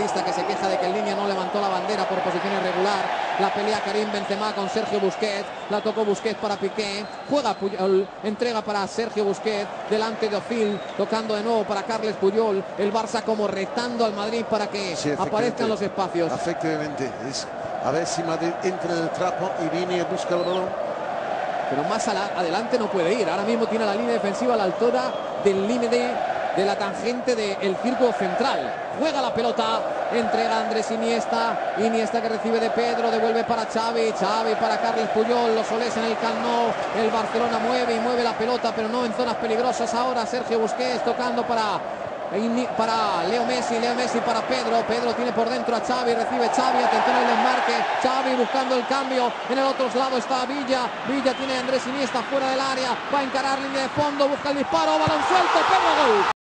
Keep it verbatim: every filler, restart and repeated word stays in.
madridista que se queja de que el línea no levantó la bandera por posición irregular. La pelea Karim Benzema con Sergio Busquets, la tocó Busquets para Piqué, juega Puyol, entrega para Sergio Busquets, delante de Ozil, tocando de nuevo para Carles Puyol, el Barça como retando al Madrid para que sí, aparezcan los espacios. Efectivamente, es a ver si Madrid entra en el trapo y viene y busca el balón. Pero más adelante no puede ir, ahora mismo tiene la línea defensiva a la altura del límite de la tangente del círculo central. Juega la pelota, entrega a Andrés Iniesta, Iniesta que recibe de Pedro, devuelve para Xavi, Xavi para Carles Puyol, los Solés en el Camp Nou, el Barcelona mueve y mueve la pelota, pero no en zonas peligrosas. Ahora Sergio Busquets tocando para, para Leo Messi, Leo Messi para Pedro, Pedro tiene por dentro a Xavi, recibe Xavi, atención al desmarque, Xavi buscando el cambio, en el otro lado está Villa, Villa tiene a Andrés Iniesta fuera del área, va a encarar línea de fondo, busca el disparo, balón suelto, Pedro, gol.